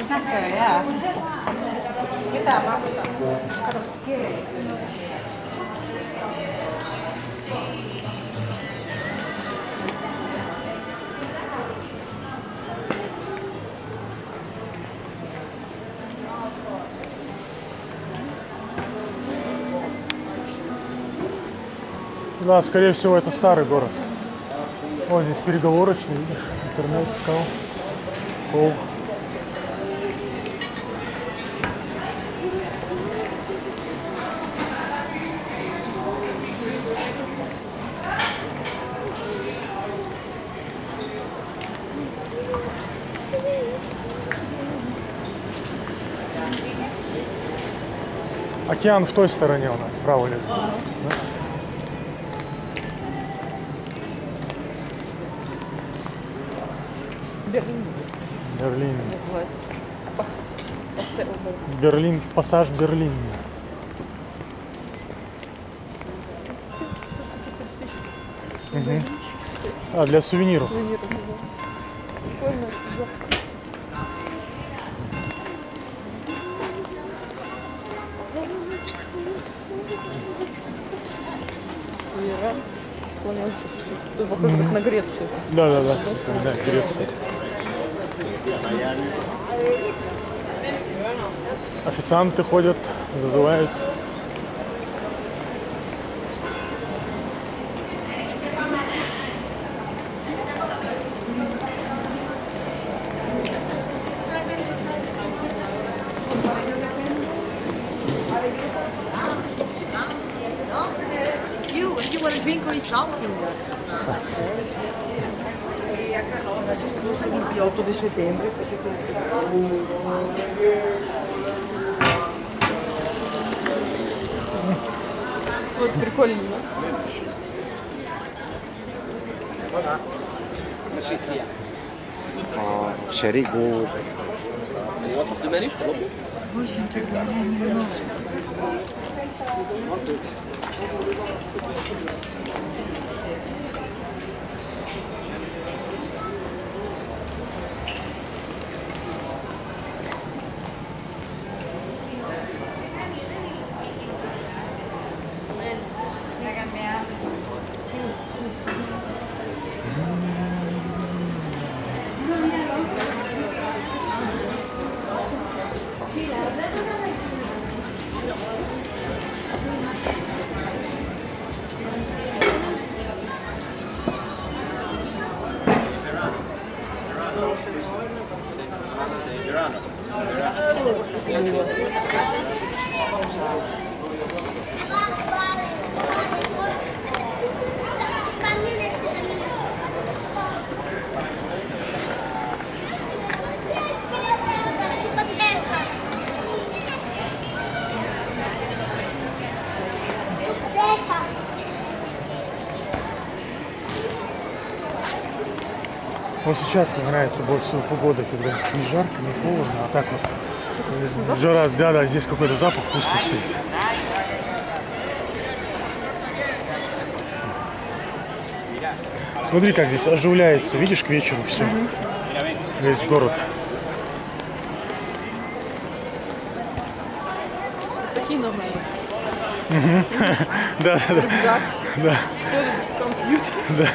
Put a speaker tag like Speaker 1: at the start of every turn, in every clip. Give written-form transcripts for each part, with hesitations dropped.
Speaker 1: Да, скорее всего, это старый город. Вот здесь переговорочный, видишь, интернет, кол. Океан в той стороне у нас, справа лежит. Да? Берлин.
Speaker 2: Называется.
Speaker 1: Берлин, пассаж Берлин. Угу. А, для сувениров.
Speaker 2: Прикольно. Тут похоже как на Грецию.
Speaker 1: Да, Греция. Официанты ходят, зазывают.
Speaker 3: You want to drink with something? E a Carol, a gente usa 28 de setembro.
Speaker 2: Вот прикольно, да?
Speaker 4: شريكه
Speaker 3: Очень прикольно.
Speaker 1: Вот сейчас мне нравится больше всего погода, когда не жарко, не холодно, а так вот. Жара, да, здесь какой-то запах вкусный стоит. Смотри, как здесь оживляется, видишь, к вечеру все. Весь город.
Speaker 2: Такие новые.
Speaker 1: Да.
Speaker 2: Рюкзак.
Speaker 1: Да.
Speaker 2: Компьютер.
Speaker 1: Да.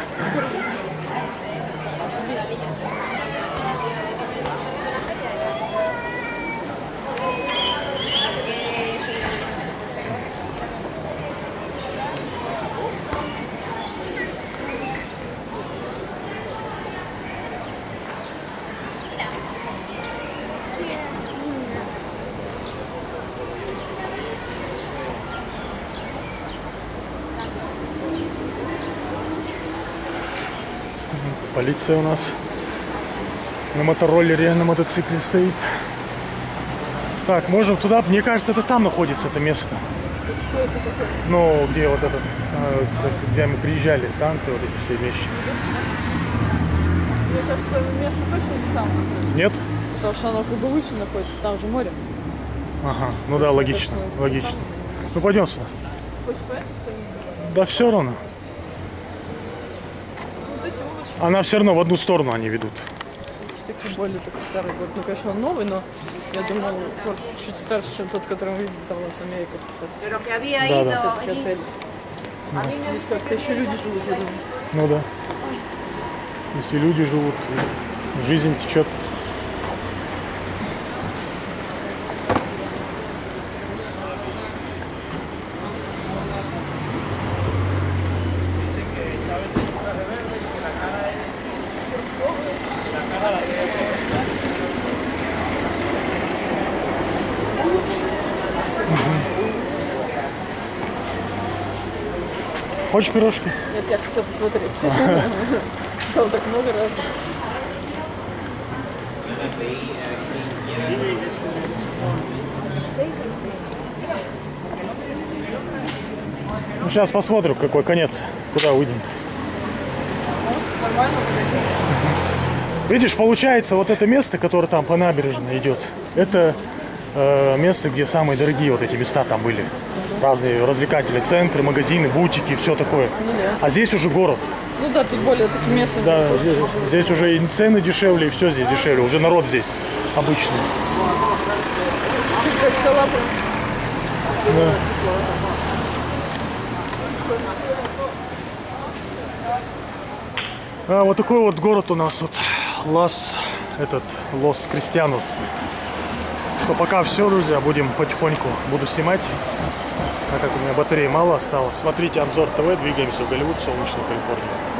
Speaker 1: Полиция у нас на мотороллере, на мотоцикле стоит. Так, можем туда. Мне кажется, это там находится это место. Ну, где вот этот, где мы приезжали, станция, вот эти все вещи.
Speaker 2: Мне кажется, место точно не там находится.
Speaker 1: Нет?
Speaker 2: Потому что оно как бы выше находится, там же море.
Speaker 1: Ага, ну да, логично, логично. Ну пойдем сюда.
Speaker 2: Хочешь по этой стороне?
Speaker 1: Да все равно.
Speaker 2: Вот эти улочки.
Speaker 1: Она все равно в одну сторону они ведут.
Speaker 2: такой более такой старый город. Ну, конечно, он новый, но я думал, город чуть старше, чем тот, который мы видели там в Лас-Америкас. Все-таки отель. Здесь как-то еще люди живут, я думаю.
Speaker 1: Ну да. Если люди живут, жизнь течет. Хочешь пирожки?
Speaker 2: Нет, я хотела посмотреть. Там так много разных.
Speaker 1: Ну, сейчас посмотрим, какой конец. Куда выйдем.
Speaker 2: Нормально.
Speaker 1: Видишь, получается, вот это место, которое там по набережной идет, это место, где самые дорогие вот эти места там были. Разные развлекательные центры, магазины, бутики, все такое.
Speaker 2: Ну, да.
Speaker 1: А здесь уже город.
Speaker 2: Ну да, тут более такие местные.
Speaker 1: Да, здесь уже и цены дешевле, и все здесь дешевле. Уже народ здесь обычный.
Speaker 2: Скала.
Speaker 1: Да. А вот такой вот город у нас вот Лос Кристианос. Что пока все, друзья, будем потихоньку буду снимать, так как у меня батареи мало осталось. Смотрите Анзор ТВ, двигаемся в Голливуд, солнечную Калифорнию.